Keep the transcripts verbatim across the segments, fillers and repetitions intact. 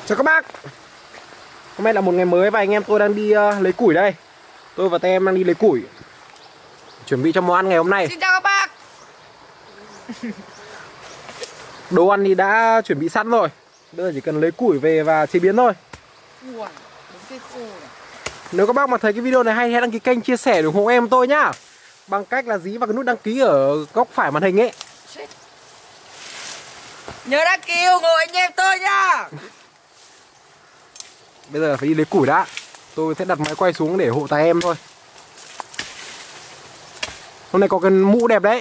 Chào các bác. Hôm nay là một ngày mới và anh em tôi đang đi uh, lấy củi đây. Tôi và tay em đang đi lấy củi, chuẩn bị cho món ăn ngày hôm nay. Xin chào các bác. Đồ ăn thì đã chuẩn bị sẵn rồi. Bây giờ chỉ cần lấy củi về và chế biến thôi. Nếu các bác mà thấy cái video này hay, hãy đăng ký kênh, chia sẻ, ủng hộ em tôi nhá. Bằng cách là dí vào cái nút đăng ký ở góc phải màn hình ấy. Nhớ đăng ký ủng hộ anh em tôi nhá. Bây giờ phải đi lấy củi đã. Tôi sẽ đặt máy quay xuống để hộ tay em thôi. Hôm nay có cái mũ đẹp đấy.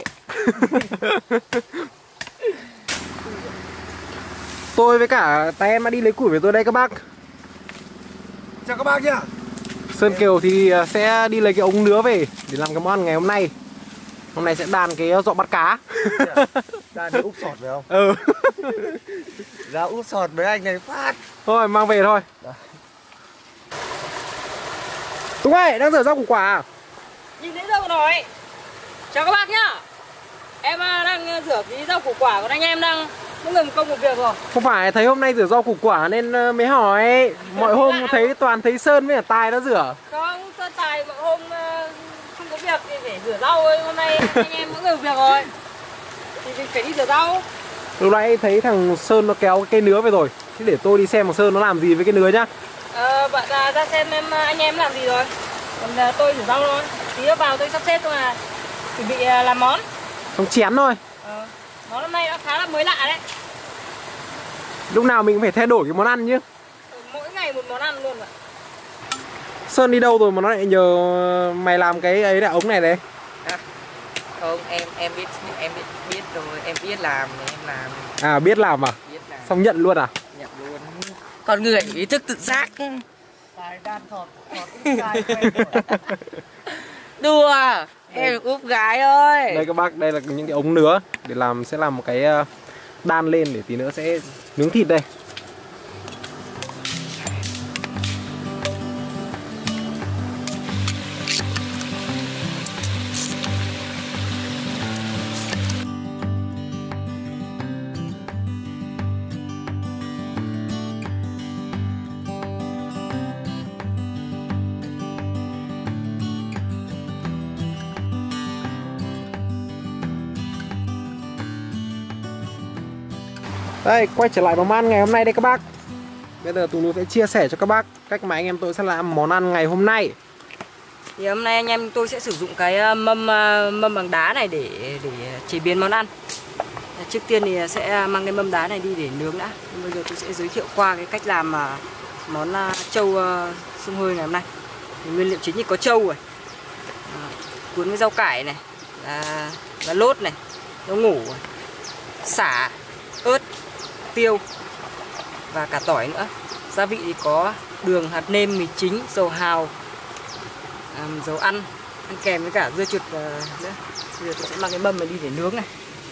Tôi với cả tay em đã đi lấy củi về tôi đây các bác. Chào các bác nhá. Sơn Kiều thì sẽ đi lấy cái ống nứa về để làm cái món ăn ngày hôm nay. Hôm nay sẽ đàn cái dọ bắt cá. Đàn để úp sọt phải không? Ừ. Ra úp sọt với anh này phát. Thôi mang về thôi. Đấy. Tùng ơi, đang rửa rau củ quả à? Nhìn thấy rau nói. Chào các bác nhá. Em đang rửa cái rau củ quả, còn anh em đang mỗi người một công một việc rồi. Không phải, thấy hôm nay rửa rau củ quả nên mới hỏi. Mọi hôm lạ thấy toàn thấy Sơn với cả Tài nó rửa. Không, Sơn Tài mọi hôm không có việc thì phải rửa rau thôi. Hôm nay anh em mỗi người một việc rồi thì mình phải đi rửa rau. Lúc nãy thấy thằng Sơn nó kéo cái cây nứa về rồi. Thế để tôi đi xem thằng Sơn nó làm gì với cái nứa nhá. Ờ, bạn à, ra xem em anh em làm gì rồi. Còn à, tôi rửa rau thôi. Tí nữa vào tôi sắp xếp thôi mà chuẩn bị à, làm món. Không chén thôi. Ờ, món hôm nay nó khá là mới lạ đấy. Lúc nào mình cũng phải thay đổi cái món ăn chứ. Ừ, mỗi ngày một món ăn luôn ạ. Sơn đi đâu rồi mà nó lại nhờ mày làm cái ấy là ống này đấy? À, không, em em biết em biết biết rồi, em biết làm thì em làm. À biết làm à? Biết làm. Xong nhận luôn à? Nhận luôn. Con người ý thức tự giác. Tài đan thọt, thọt úp gái quen rồi. Đùa, em được úp gái ơi. Đây các bác, đây là những cái ống nứa để làm, sẽ làm một cái đan lên để tí nữa sẽ nướng thịt đây. Đây, quay trở lại món ăn ngày hôm nay đây các bác. Bây giờ Tùng sẽ chia sẻ cho các bác cách mà anh em tôi sẽ làm món ăn ngày hôm nay. Thì hôm nay anh em tôi sẽ sử dụng cái mâm mâm bằng đá này để để chế biến món ăn. Trước tiên thì sẽ mang cái mâm đá này đi để nướng đã. Bây giờ tôi sẽ giới thiệu qua cái cách làm món trâu xông hơi ngày hôm nay. Thì nguyên liệu chính thì có trâu rồi, à, cuốn với rau cải này, là, là lốt này, rau ngủ, sả, ớt, tiêu và cả tỏi nữa. Gia vị thì có đường, hạt nêm, mì chính, dầu hào, à, dầu ăn, ăn kèm với cả dưa chuột uh, nữa. Bây giờ tôi sẽ mang cái mâm này đi để nướng này.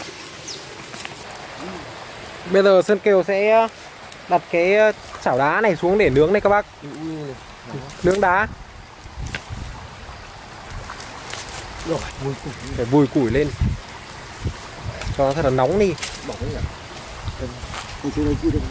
Bây giờ Sơn Kiều sẽ đặt cái chảo đá này xuống để nướng đây các bác. Nướng đá. Rồi, vùi củi. Phải vùi củi lên cho nó thật là nóng đi. Bỏ cái gì ạ? Ôi chỗ này chưa được.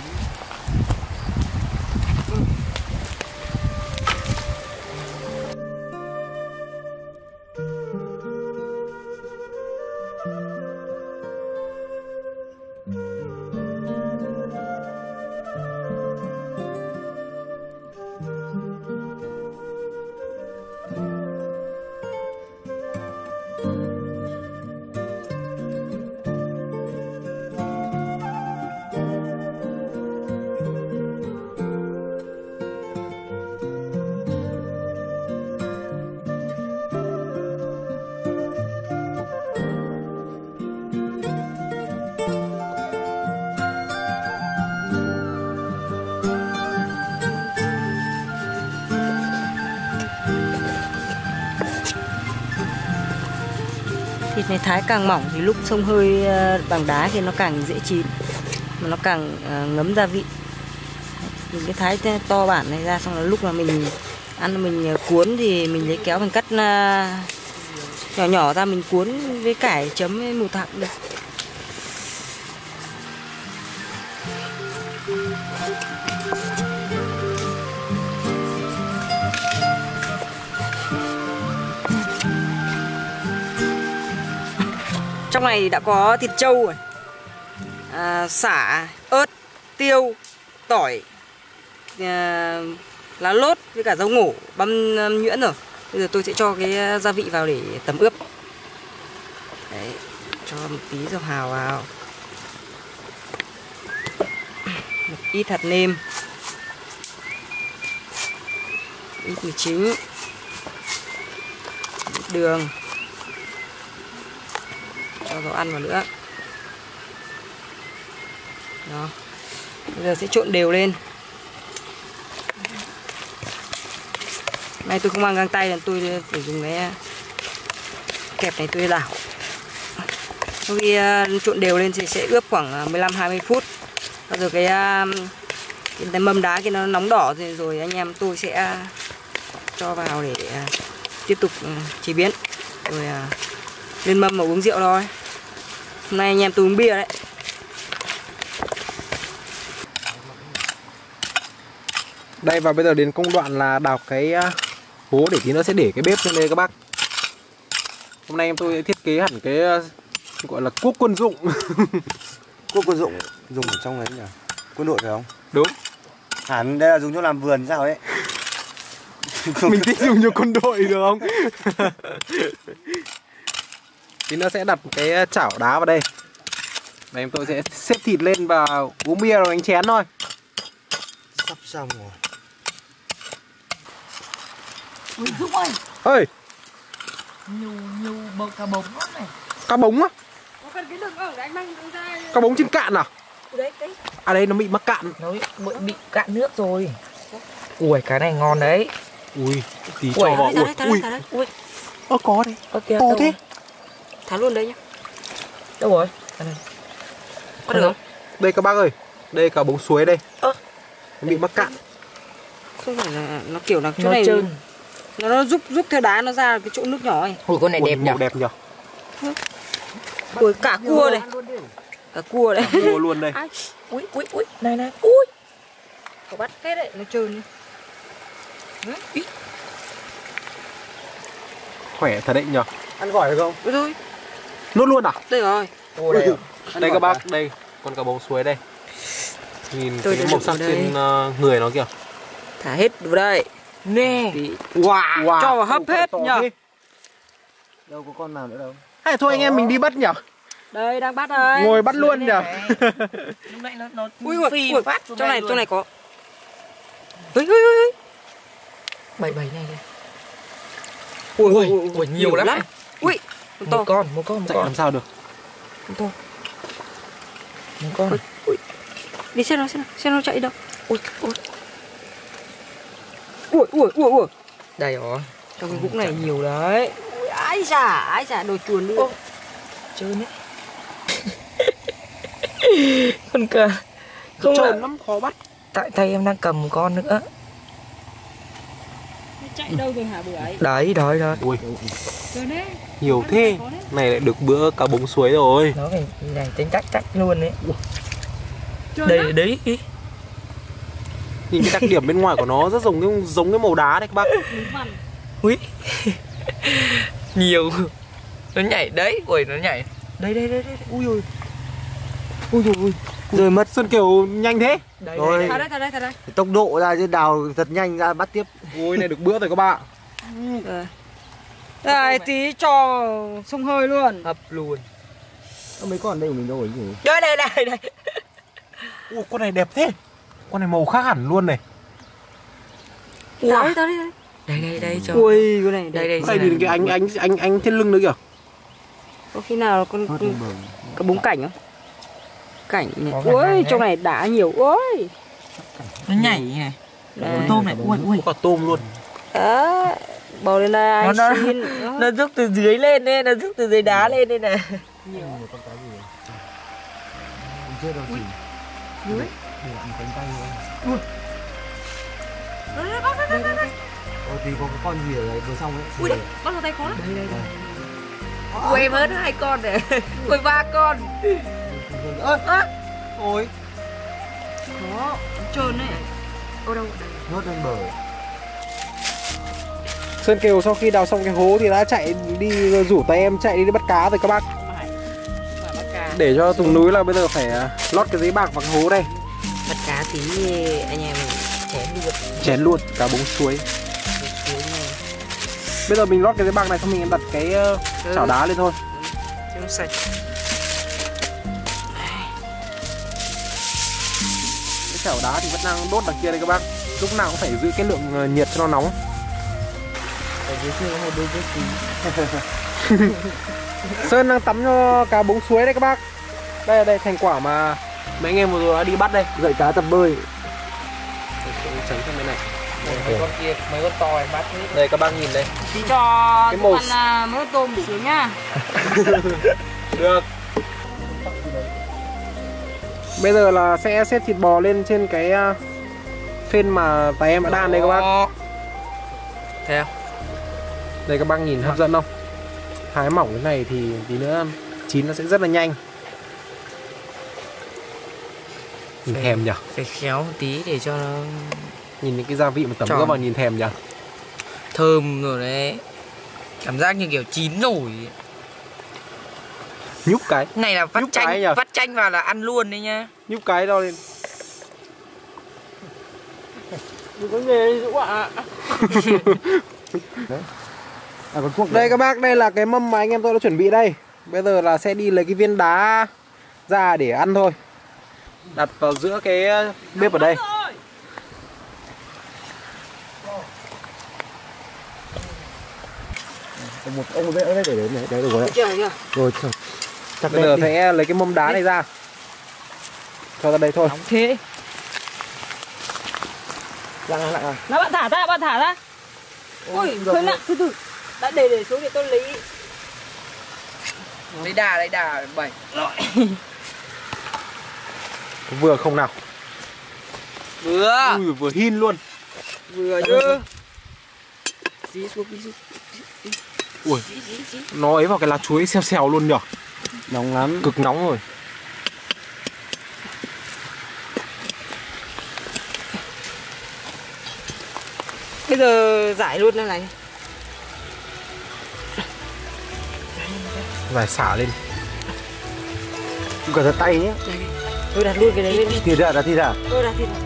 Thịt này thái càng mỏng thì lúc xông hơi bằng đá thì nó càng dễ chín, mà nó càng ngấm gia vị. Mình cái thái to bản này ra, xong là lúc mà mình ăn mình cuốn thì mình lấy kéo mình cắt nhỏ nhỏ ra, mình cuốn với cải chấm với mù thạc được. Trong này đã có thịt trâu rồi, à, sả, ớt, tiêu, tỏi, à, lá lốt với cả rau ngổ băm nhuyễn rồi. Bây giờ tôi sẽ cho cái gia vị vào để tẩm ướp. Đấy, cho một tí dầu hào vào, một ít hạt nêm, ít mì chính, ít đường, cho dầu ăn vào nữa. Đó. Bây giờ sẽ trộn đều lên. Nay tôi không mang găng tay nên tôi phải dùng cái kẹp này tôi đảo. Sau khi uh, trộn đều lên thì sẽ ướp khoảng mười lăm hai mươi phút. Bây giờ cái, uh, cái mâm đá kia nó nóng đỏ rồi, rồi anh em tôi sẽ uh, cho vào để uh, tiếp tục uh, chế biến. Rồi uh, lên mâm mà uống rượu thôi. Hôm nay anh em tôi uống bia đấy. Đây, và bây giờ đến công đoạn là đào cái uh, hố để tí nữa sẽ để cái bếp lên đây các bác. Hôm nay em tôi thiết kế hẳn cái uh, gọi là cuốc quân dụng. Cuốc quân dụng dùng ở trong đấy nhỉ? Quân đội phải không? Đúng. Hẳn đây là dùng cho làm vườn sao ấy. Mình thích dùng cho quân đội được không? Tí nữa sẽ đặt cái chảo đá vào đây. Và em tôi sẽ xếp thịt lên và uống bia rồi đánh chén thôi. Sắp xong rồi. Ui Dũng ơi, Ơi, nhiều nhiều bầu cá bống lắm này. cá bống á? Có cần cái đường không? Anh mang ra. Cá bống trên cạn à? Đấy, đấy. À đây nó bị mắc cạn. Nó bị, bị cạn nước rồi. Ui cái này ngon đấy. Ui, tí Ui, cho vào. Thả Ui, đấy, thả ui, đấy, thả đấy. Ui, ơ có đấy. Ok, To đâu thế. rồi? thả luôn đấy nhá. Đâu rồi? Đây này. Có được không? Đây các bác ơi, đây cá bống suối đây. Ơ. Nó bị mắc cạn. Không phải là nó kiểu là chỗ Nó này trơn. nó, nó giúp giúp theo đá nó ra cái chỗ nước nhỏ ấy. Ui con này Ui, đẹp nhỉ? màu đẹp nhỉ? Ui, cả cua này, cả cua đấy. Mua luôn đây. Ai, Ui ui ui, này này. Ui. có bắt phết đấy, nó trơn nhá. Khỏe thật đấy nhỉ? Ăn gỏi được không? Ui thôi, Nuốt luôn à? đây rồi. Ui đây. Đây các bác, đây con cá bống suối đây. Nhìn Tôi cái đã màu đụng sắc vào trên đây. uh, người nó kìa. Thả hết vào đây. Nè. Tí. Wow, Wow, cho vào hấp to hết to nhá. thế. Đâu có con nào nữa đâu. Hay thôi anh em mình đi bắt nhỉ? Đây đang bắt đây. Ngồi bắt luôn nhỉ? Lúc nãy nó nó Ui ui, phi ui, phát trong này trong này có. Ui ui ui. bảy bảy này này. Ui Ui, ui, nhiều lắm. Ui, con to. Một con, một con, một Chạy con. làm sao được? Con to. Một con. Ui, ui. Đi xem nó xem nó, xem nó chạy đâu. Ui ui. Ui ui ui ui. Đây rồi. Trong cái vũng này nhiều đấy. Ui, ai xả, ai xả đồ chuồn đi. Trơn đấy. Con cờ. Không Trơn là lắm, khó bắt. tại tay em đang cầm một con nữa. Chạy đâu rồi hả bữa ấy? Đấy, đấy, đấy. Ui, Trơn đấy. nhiều thế. Này lại được bữa cá bống suối rồi. Nó phải này tính cách cách luôn đấy. Đây, đấy. Nhìn cái đặc điểm bên ngoài của nó rất giống cái giống cái màu đá đấy các bác. Ui. Nhiều. Nó nhảy đấy, ui nó nhảy. Đây đây đây đây. Ui ui. Ui ui. Rồi mất Sơn Kiều nhanh thế. Đây, Rồi. đây, Thả đây. đây, thả đây, thả đây. Tốc độ ra chứ đào thật nhanh ra bắt tiếp. Ui này được bữa rồi các bạn. Rồi. Đây, tí cho sông hơi luôn. Hấp luôn. Có mấy con đây của mình đâu rồi nhỉ? Đây đây đây đây. Ui con này đẹp thế. Con này màu khác hẳn luôn này. Thả đây, thả đây. Đây đây đây cho. Ui, cái này Đây đây. Đây nhìn cái anh anh anh anh trên lưng nữa kìa. có khi nào con Hớt lên bờ. có búng cảnh không? Cảnh này. Có khả năng Ui, đấy. trong này đá nhiều. Ui. Nó nhảy này. Đây. Con tôm này. Ui ui. Có cả tôm luôn. Đó. Bò lên đây, Nó- nó- anh xin. Đó. Nó rút từ dưới lên đây, nó rút từ dưới đá lên đây này. Nhiều con cá gì? Không chết đâu chị. Ui. Để làm cánh tay thôi. Ôi thì có cái con gì ở bờ sông ấy. Ui, bắt vào tay khó lắm. Đây đây đây. Ui, em hết hai con này. Ui, ba con. Ơ, Ơ, ôi, khó, trơn đấy. Ô đâu? hớt lên bờ. Sơn Kiều sau khi đào xong cái hố thì đã chạy đi rủ tay em chạy đi, đi bắt cá rồi các bác. Để cho Tùng núi là bây giờ phải lót cái giấy bạc vào cái hố đây. Bắt cá tí anh em chén luôn. Chén luôn cá bống suối. Bây giờ mình lót cái giấy bạc này xong mình đặt cái uh, ừ. chảo đá lên thôi. Cho nó sạch. Cái chảo đá thì vẫn đang đốt đằng kia đây các bác. Lúc nào cũng phải giữ cái lượng uh, nhiệt cho nó nóng. Ở dưới kia có một đôi vết tí. Sơn đang tắm cho cá bống suối đây các bác. Đây là đây thành quả mà mấy anh em vừa rồi đã đi bắt đây. Dạy cá tập bơi. Tránh sang bên này. Mấy con kia, mấy con to này bắt hết. Đây các bác nhìn đây. Tí cho cái màu... ăn mỡ tôm một xíu nhá. Được. Bây giờ là sẽ xếp thịt bò lên trên cái phên mà tài em đã đan đây các bác. Theo. Đây các bác nhìn hấp dẫn không? Thái mỏng cái này thì tí nữa chín nó sẽ rất là nhanh. Nhìn thèm nhỉ? Phải khéo một tí để cho nó nhìn những cái gia vị mà tẩm ướp vào nhìn thèm nhỉ? Thơm rồi đấy. Cảm giác như kiểu chín nổi. Nhúc cái. Này là vắt Nhúc chanh, cái vắt chanh vào là ăn luôn đấy nhá. Nhúc cái đo lên. Đừng có nghề Dũng ạ. À, con cuốc đây các bác, đây là cái mâm mà anh em tôi đã chuẩn bị đây. Bây giờ là sẽ đi lấy cái viên đá ra để ăn thôi. Đặt vào giữa cái bếp ở đây. một ông vẽ đấy để đấy đấy đấy được rồi đấy. Rồi chắc bây giờ sẽ lấy cái mâm đá này ra cho ra đây thôi. Nóng thế. Lặng lặng à. Nào bạn thả ra, bạn thả ra. Ôi, hơi nặng, từ từ. Đã để để xuống để tôi lấy. Lấy đà, lấy đà bảy. Vừa không nào? Vừa. Ui, vừa hin luôn. Vừa chứ. Dí xuống, dí xuống. Ui, nó ấy vào cái lá chuối xèo xèo luôn nhở. Nóng lắm. Cực nóng rồi. Bây giờ giải luôn đây này. Giải xả lên. Cẩn thận tay nhé. Tôi đặt luôn cái đấy lên đi. Thịt à, đặt thịt à? Tôi đặt thịt.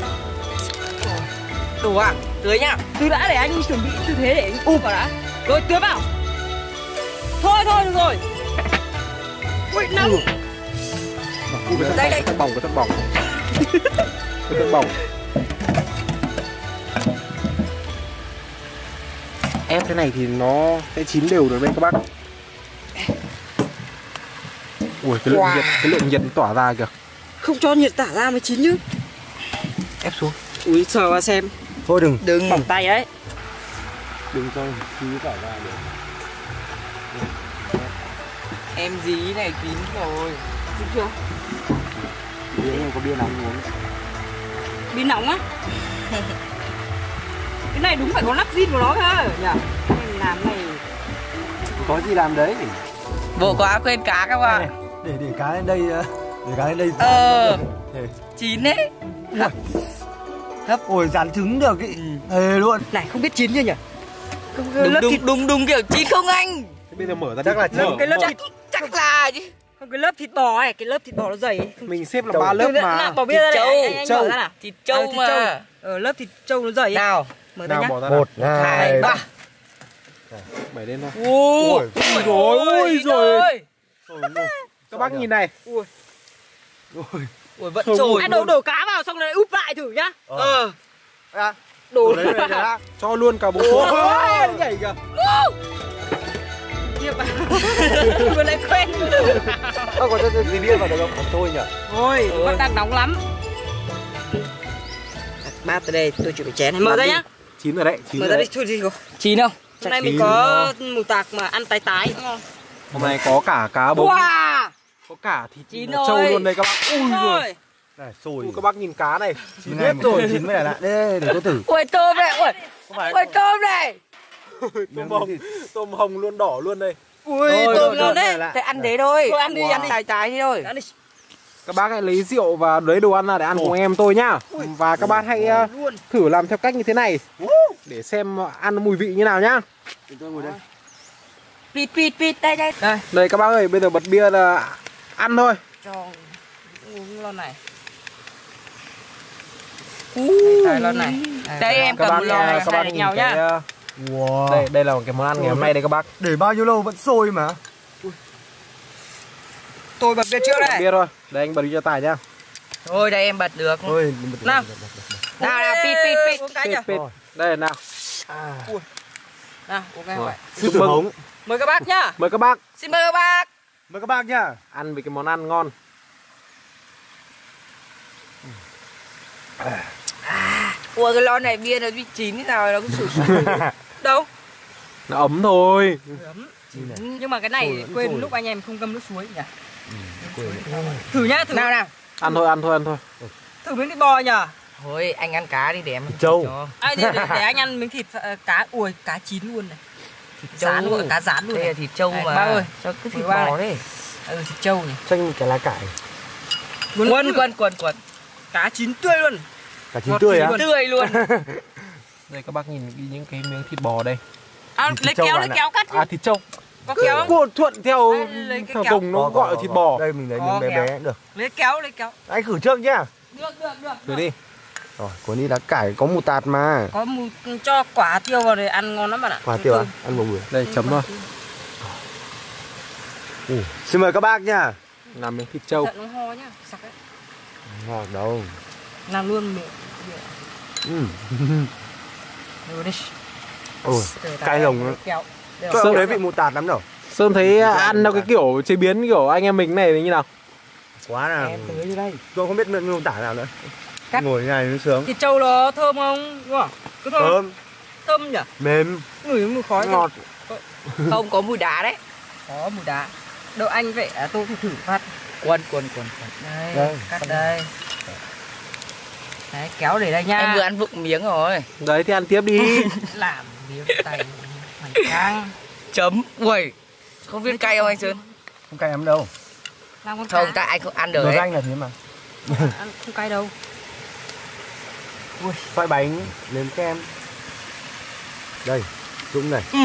Đủ à? Tưới nhá. Tôi đã để anh chuẩn bị tư thế để anh ụp vào đã. Rồi tưới vào. Thôi thôi được rồi. Ui nóng. Đây đây. Cái bỏng, cái thân bỏng. Cái thân bỏng. Ép thế này thì nó sẽ chín đều được đây các bác. Ui, cái lượng wow. nhiệt, cái lượng nhiệt tỏa ra kìa. Không cho nhiệt tỏa ra mới chín chứ. Ép xuống. Ui, sờ vào xem. Thôi đừng. Đừng. Bỏng tay ấy. Đừng cho khí tỏa ra được. Em dí này kín rồi. Đúng chưa? Bia này có bia nóng uống. Bia nóng á? Cái này đúng phải có lắp zin của nó cơ nhỉ? Mình làm này có gì làm đấy. Bộ có áp quên cá các bạn. Để để cá lên đây, để cá lên đây. Ờ. Chín đấy. Hấp ổi rán trứng được ý. Thề luôn. Này không biết chín chưa nhỉ? Không, đúng, đúng, thịt... đúng đúng kiểu chín không anh? Thế bây giờ mở ra chắc là mở, cái lớp mở. thịt chắc là chứ. Không, cái lớp thịt bò này, cái lớp thịt bò nó dày ấy. Mình xếp là ba lớp mà. Bỏ bia ra trâu, này, anh, anh trâu. mở ra nào. Thịt trâu à, thịt mà. Trâu. Ờ, lớp thịt trâu nó dày ấy. Nào. Mở ra nào nhá. bỏ ra Một, nào. hai, ba. Bảy lên thôi. Ui, ui rồi, ui rồi. rồi. Các bác nhìn này. Ui. Ui. Ui vẫn Thôi, trồi. Anh đổ đổ cá vào xong rồi úp lại thử nhá. Ờ. À, Đổ đấy đây đã. Cho luôn cả bố số. Ôi, nhảy kìa. Điệp à. Vừa lại quen. Ơ còn cho tí bia vào được không? Còn thôi nhỉ? Thôi, vẫn đang nóng lắm. Ba từ đây tôi chuẩn bị chén này. Mở ra nhá. Chín rồi đấy, chín Mở rồi ra đi, đấy. thôi đi rồi. Chín không? Hôm nay mình có mù tạc mà ăn tái tái. Hôm nay có cả cá bống. Wow. Có cả thịt Chín trâu rồi. luôn đây các bác. Ui rồi. Này sồi. Ui, các bác nhìn cá này. Chín hết rồi, chín mới là lạ. Đây để tôi thử. Ui tôm này, ui. Ui tôm này. Tôm hồng, tôm hồng luôn đỏ luôn đây. Ui tôm ngon đấy. Thế ăn đấy thôi. Thôi ăn đi, Wow. ăn đi. Tái tái thế thôi. Ăn đi. Các bác hãy lấy rượu và lấy đồ ăn ra để ăn cùng em tôi nhá. Và các bác hãy uh, thử làm theo cách như thế này để xem ăn mùi vị như nào nhá. Tôi ngồi đây. Pít pít pít đây đây. Đây. Đây các bác ơi, bây giờ bật bia là Ăn thôi. Cho uống lon này. Uh. Đây lon này. Đây em cầm một lon này các bác để nhìn nhau cái nhá. uh, Wow. đây đây là cái món ăn ngày hôm nay đây các bác. Để bao nhiêu lâu vẫn sôi mà. Tôi bật bia trước đây. Biết thôi. Đây anh bật đi cho Tài nhá. Thôi đây em bật được. Ôi, Nào. Nào nào pít pít pít. Uống cái Pít, nhỉ? pít. Đây nào. À. Nào, uống cái Rồi. vậy. Sư tử hống. Mời các bác nhá. Mời các bác Xin mời các bác. Mời các bác nhá. ăn với cái món ăn ngon. Ủa cái lon này bia nó bị chín thế nào nó cứ sủi sủi. Đâu? Nó ấm thôi. Ấm. Như này. Nhưng mà cái này Sôi vẫn quên sôi. lúc anh em không ngâm nước suối nhỉ? Thử nhá, thử. Nào nào. Ăn thôi, ăn thôi, ăn thôi. Thử miếng thịt bò nhỉ? Thôi anh ăn cá đi để em. Thịt trâu. cho. Ai để, để, để anh ăn miếng thịt uh, cá, ui cá chín luôn này. Thịt Rán luôn, cá rán luôn Đây này. là thịt trâu Này, mà. ba ơi. Cho cứ thịt Mời ba bò này. đấy. Ừ, thịt trâu này. Chanh cái lá cải. Quần quần quần quần. Cá chín tươi luôn. Cả chín Ngọt tươi chín á. luôn. Tươi luôn. Đây các bác nhìn cái- những cái miếng thịt bò đây. À, Thịt lấy trâu kéo, bạn lấy ạ. kéo cắt. À thịt trâu. Có Cứ kéo không? cuộn thuận theo Đây, lấy cái theo kéo. Tùng nó Có, gọi có, là thịt có. bò. Đây mình lấy Có miếng bé kéo. bé cũng được. Lấy kéo, lấy kéo. Anh khử trước nhá. Được, được, được. Thử đi. Rồi, cuốn đi lá cải có mù tạt mà. Có mù, cho quả tiêu vào để ăn ngon lắm bạn ạ. Quả tiêu à? Ăn một bữa. Đây chấm thôi. Ừ. Xin mời các bác nhá. Làm miếng thịt trâu. Thận nó ho nhá, sặc đấy. Ngọt đâu. Làm luôn miệng. Ừ. Rồi đi. Ôi, cay lồng nó. Kéo. Tôi không thấy vị mù tạt lắm đâu. Sơn thấy ăn theo cái kiểu chế biến kiểu anh em mình này thì như nào? Quá là Em tới như đây. tôi không biết miêu tả nào nữa. Cắt. Ngồi như này nó sướng. Thịt trâu nó thơm không? Đúng không? Có thơm. không? Thơm, Thơm nhỉ? mềm, Ngửi mùi khói kìa. ngọt. Không có mùi đá đấy. Có mùi đá. Đậu anh vậy à, tôi phải thử phát. Quần quần quần quần. Đây, Đây. cắt đây. Đấy, kéo để đây nha. Em vừa ăn vụng miếng rồi. Đấy thì ăn tiếp đi. Làm miếng tay hoành tráng. Chấm. Ui. Không biết cay không anh Sơn? Không cay lắm đâu. Làm con Không, cá. tại anh không ăn được Đồ ấy. anh là thế mà. Ăn không cay đâu. Ui, xoay bánh, nếm kem. Đây, Dũng này. Ừ.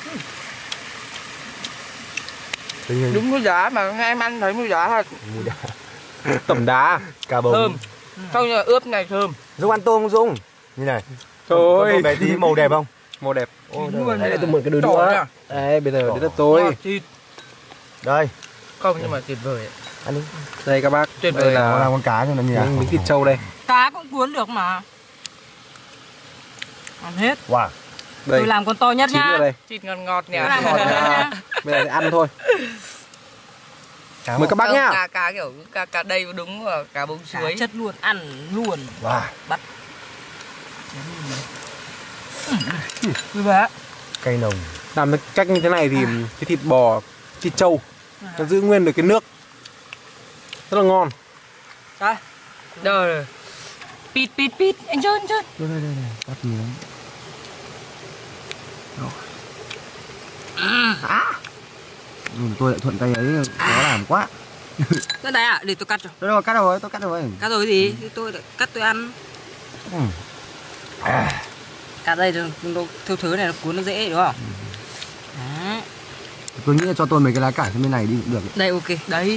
Tình hình Đúng mùi đá mà em ăn thấy mùi đá thật. mùi đá. Tẩm đá. Cá bông. Thơm. Không nhưng mà ướp này thơm. Dũng ăn tôm không Dũng? Như này. Trời Con ơi. tôm bé tí màu đẹp không? Màu đẹp. Ô, Chín luôn Đây này. để tôi mượn cái đứa Đỏ nữa. nhá. Đây bây giờ Đỏ. đến đất tôi. Ngọt thịt. đây, Không nhưng mà tuyệt vời. ăn đi. Đây các bác. Tuyệt Đây vời. Nó là làm con cá cho nó nhỉ. miếng, miếng thịt trâu đây. Cá cũng cuốn được mà. Ăn hết. Wow. Đây. Tôi làm con to nhất Chín nhá. ở đây. Thịt ngọt ngọt nhỉ. Tôi làm con to nhất nhá. Bây giờ thì ăn thôi. Cá Mời các bác Không, nhá. Cá cá kiểu cá cá đây đúng là cá bông Cá suối. chất luôn, ăn luôn. Wow. Vui vẻ. Cây nồng. Làm cái cách như thế này thì cái thịt bò, thịt trâu nó giữ nguyên được cái nước. Rất là ngon. Đây. Rồi rồi. Pít pít pít. Anh Sơn anh Sơn. Đây đây đây, đây. Cắt miếng. Ừ, tôi lại thuận tay ấy, khó làm quá. Đây này ạ, để tôi cắt cho. Tôi đâu cắt rồi, tôi cắt rồi. Cắt rồi gì? Thì tôi lại cắt tôi ăn. Ừ. Cắt đây rồi, nó theo thứ này nó cuốn nó dễ đúng không? Đó. Tôi nghĩ là cho tôi mấy cái lá cải sang bên này đi cũng được. Đây ok, đấy.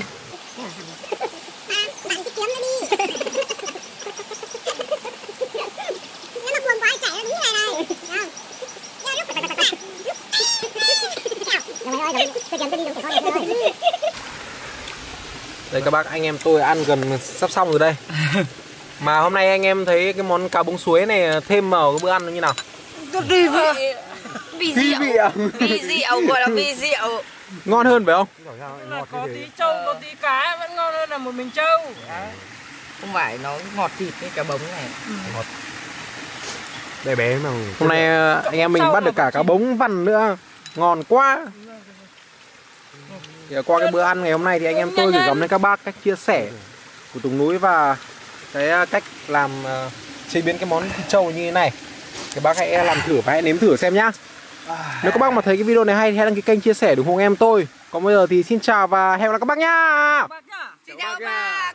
Đây các bác, anh em tôi ăn gần sắp xong rồi đây. Mà hôm nay anh em thấy cái món cá bông suối này thêm vào cái bữa ăn nó như nào? Tôi đi vị. Vi Vi rượu. vị à? Vi rượu gọi là vi rượu. Ngon hơn phải không? Ngọt Có thế. tí trâu, có tí cá vẫn ngon hơn là một mình trâu. Không phải nó ngọt thịt cái cá bống này. Bé bé mà. Hôm nay anh em mình bắt được cả cá bống vằn nữa. Ngon quá. Thì qua cái bữa ăn ngày hôm nay thì anh em tôi gửi gắm đến các bác cách chia sẻ của Tùng Núi và cái cách làm uh, chế biến cái món thịt trâu như thế này. Các bác hãy làm thử và hãy nếm thử xem nhá. Nếu các bác mà thấy cái video này hay thì hãy đăng ký kênh, chia sẻ ủng hộ em tôi. Còn bây giờ thì xin chào và hẹn gặp lại các bác nhá. Xin chào các bác.